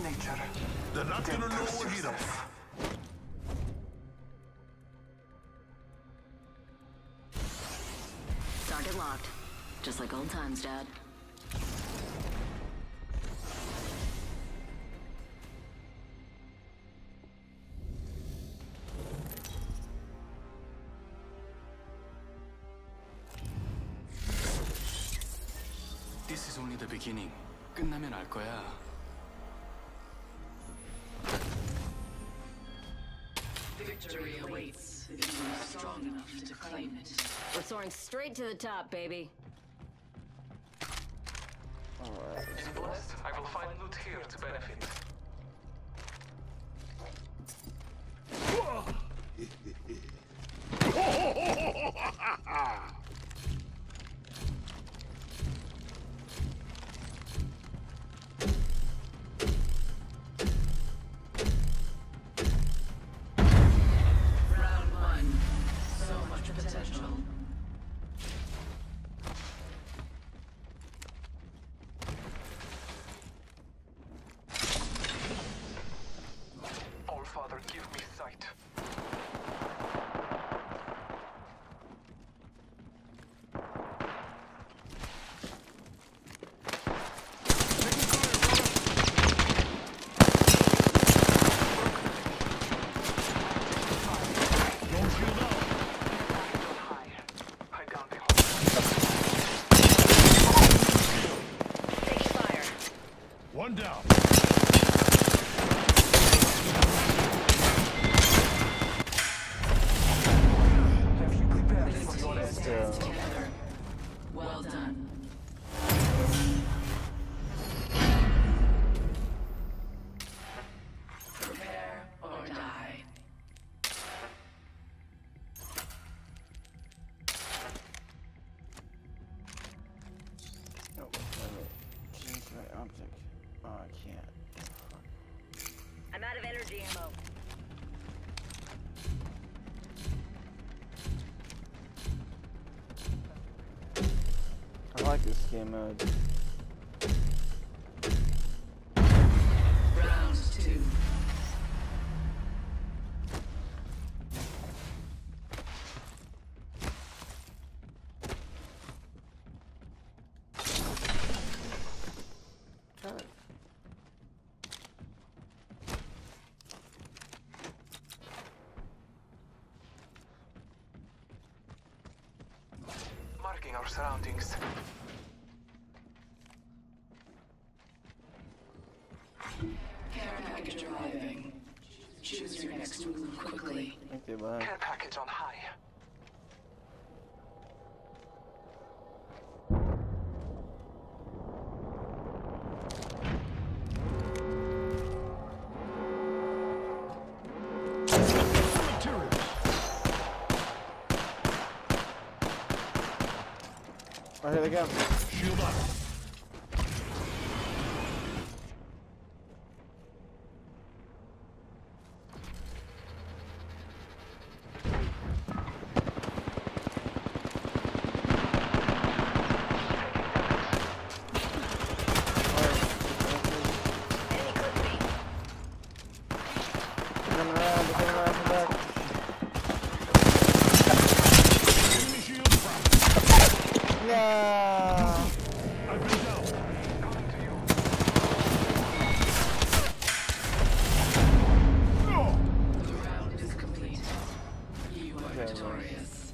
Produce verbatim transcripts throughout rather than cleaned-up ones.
nature. They're not gonna know we're here. Target locked. Just like old times, Dad. This is only the beginning. 끝나면 알 거야. Victory awaits if you are strong enough to claim it. We're soaring straight to the top, baby. In Blessed, I will find loot here to benefit. Round one. So much potential. All Father, give me sight. One down. Have you prepared This for team your next stands together. Well done. Prepare or die. No, wait, wait. Change my optic. Oh, I can't. Fuck. I'm out of energy ammo. I like this game mode. Round two. God. Marking our surroundings. Care package arriving. Choose your next move quickly. Thank you, bud. Care package on high. Oh, here they go. Shield up. Coming around, they're coming around from back. Enemy shield dropped. No. I've been down. Coming to you. No. The round is complete. You are Okay, victorious.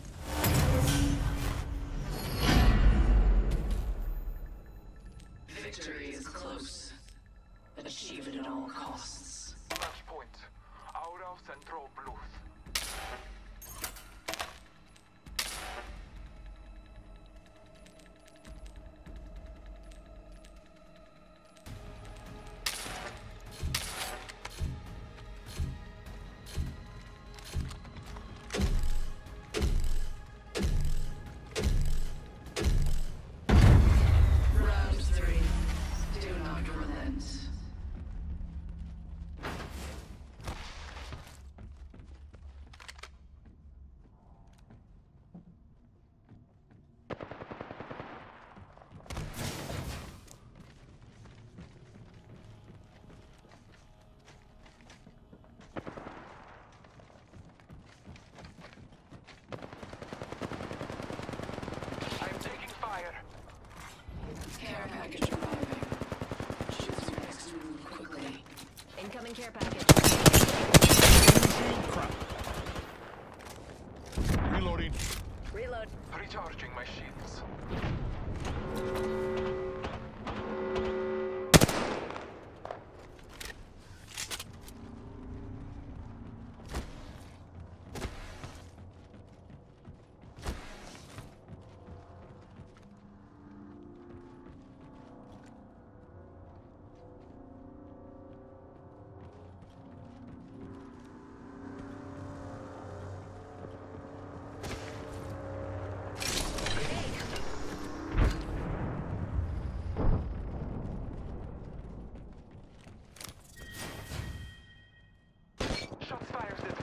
Victory is close. Achieve it at all costs. Match point. Aura Central Bluth. Reloading. Reload. Recharging my shields. Shots fired.